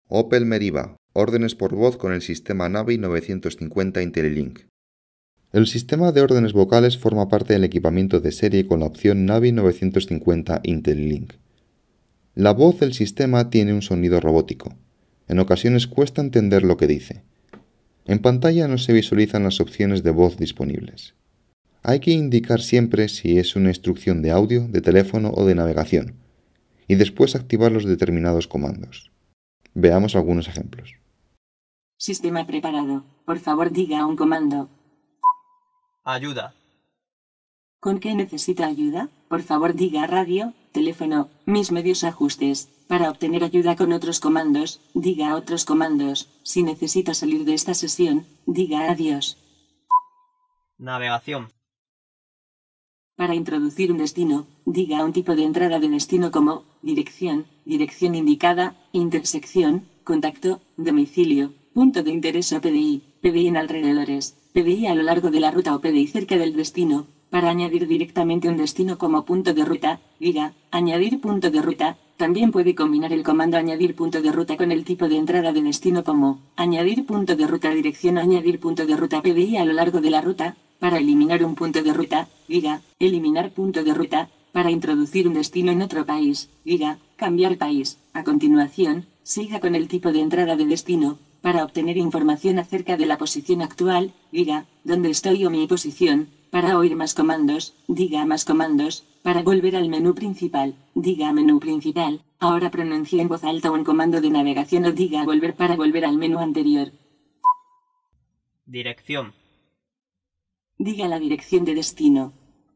Opel Meriva. Órdenes por voz con el sistema Navi 950 IntelliLink. El sistema de órdenes vocales forma parte del equipamiento de serie con la opción Navi 950 IntelliLink. La voz del sistema tiene un sonido robótico. En ocasiones cuesta entender lo que dice. En pantalla no se visualizan las opciones de voz disponibles. Hay que indicar siempre si es una instrucción de audio, de teléfono o de navegación, y después activar los determinados comandos. Veamos algunos ejemplos. Sistema preparado. Por favor, diga un comando. Ayuda. ¿Con qué necesita ayuda? Por favor, diga radio, teléfono, mis medios ajustes. Para obtener ayuda con otros comandos, diga otros comandos. Si necesita salir de esta sesión, diga adiós. Navegación. Para introducir un destino, diga un tipo de entrada de destino como dirección, dirección indicada, intersección, contacto, domicilio, punto de interés o PDI, PDI en alrededores, PDI a lo largo de la ruta o PDI cerca del destino. Para añadir directamente un destino como punto de ruta, diga añadir punto de ruta. También puede combinar el comando añadir punto de ruta con el tipo de entrada de destino como añadir punto de ruta dirección o añadir punto de ruta PDI a lo largo de la ruta. Para eliminar un punto de ruta, diga eliminar punto de ruta. Para introducir un destino en otro país, diga cambiar país. A continuación, siga con el tipo de entrada de destino. Para obtener información acerca de la posición actual, diga dónde estoy o mi posición. Para oír más comandos, diga más comandos. Para volver al menú principal, diga menú principal. Ahora pronuncie en voz alta un comando de navegación o diga volver para volver al menú anterior. Dirección. Diga la dirección de destino.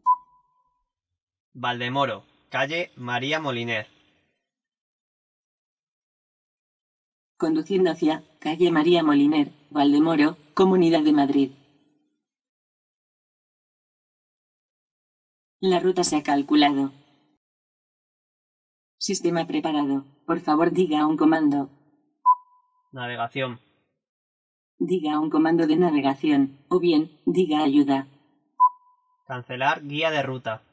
Valdemoro, calle María Moliner. Conduciendo hacia calle María Moliner, Valdemoro, Comunidad de Madrid. La ruta se ha calculado. Sistema preparado. Por favor, diga un comando. Navegación. Diga un comando de navegación, o bien, diga ayuda. Cancelar guía de ruta.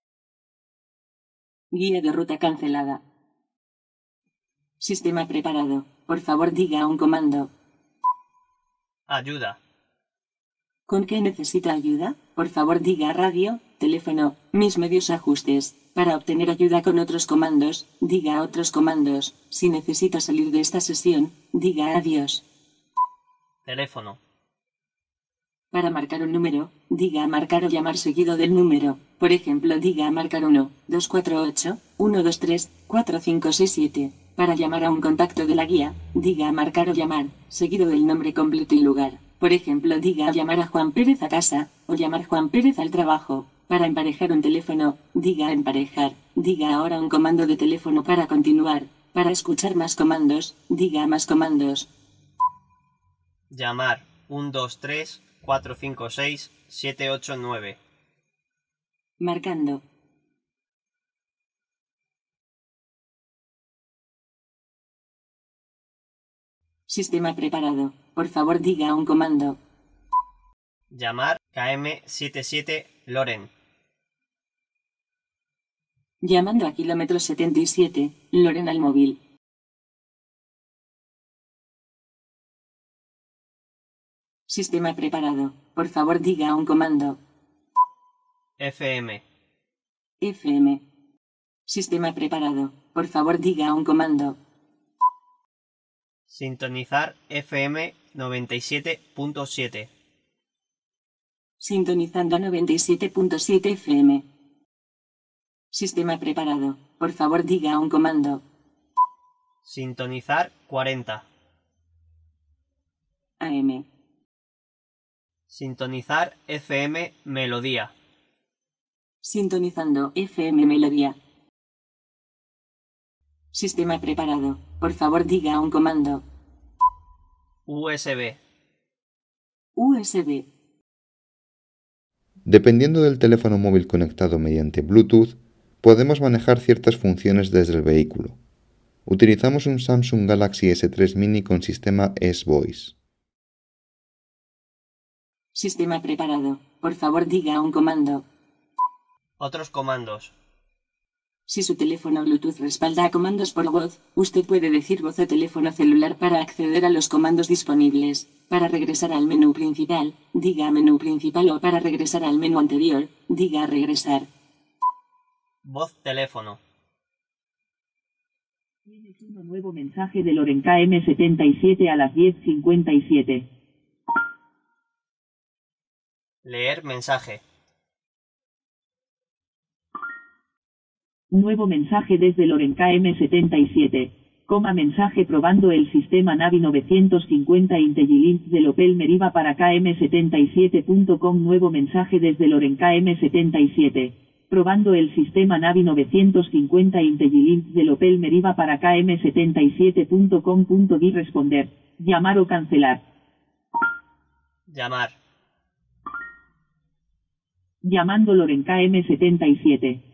Guía de ruta cancelada. Sistema preparado. Por favor, diga un comando. Ayuda. ¿Con qué necesita ayuda? Por favor, diga radio, teléfono, mis medios ajustes. Para obtener ayuda con otros comandos, diga otros comandos. Si necesita salir de esta sesión, diga adiós. Teléfono. Para marcar un número, diga marcar o llamar seguido del número. Por ejemplo, diga marcar 1-248-123-4567. Para llamar a un contacto de la guía, diga marcar o llamar, seguido del nombre completo y lugar. Por ejemplo, diga llamar a Juan Pérez a casa, o llamar Juan Pérez al trabajo. Para emparejar un teléfono, diga emparejar. Diga ahora un comando de teléfono para continuar. Para escuchar más comandos, diga más comandos. Llamar 1-2-3-4-5-6-7-8-9. Marcando. Sistema preparado. Por favor, diga un comando. Llamar KM77 Loren. Llamando a kilómetro 77, Loren al móvil. Sistema preparado. Por favor, diga un comando. FM. FM. Sistema preparado. Por favor, diga un comando. Sintonizar FM 97.7. Sintonizando 97.7 FM. Sistema preparado. Por favor, diga un comando. Sintonizar 40. AM. Sintonizar FM Melodía. Sintonizando FM Melodía. Sistema preparado. Por favor, diga un comando. USB. USB. Dependiendo del teléfono móvil conectado mediante Bluetooth, podemos manejar ciertas funciones desde el vehículo. Utilizamos un Samsung Galaxy S3 Mini con sistema S-Voice. Sistema preparado. Por favor, diga un comando. Otros comandos. Si su teléfono Bluetooth respalda a comandos por voz, usted puede decir voz o teléfono celular para acceder a los comandos disponibles. Para regresar al menú principal, diga menú principal o para regresar al menú anterior, diga regresar. Voz teléfono. Tienes un nuevo mensaje de Loren KM77 a las 10:57. Leer mensaje. Nuevo mensaje desde Loren KM77. Mensaje probando el sistema Navi 950 IntelliLink del Opel Meriva para KM77.com. Nuevo mensaje desde Loren KM77. Probando el sistema Navi 950 IntelliLink del Opel Meriva para KM77.com. Di responder, llamar o cancelar. Llamar. Llamando Loren KM77.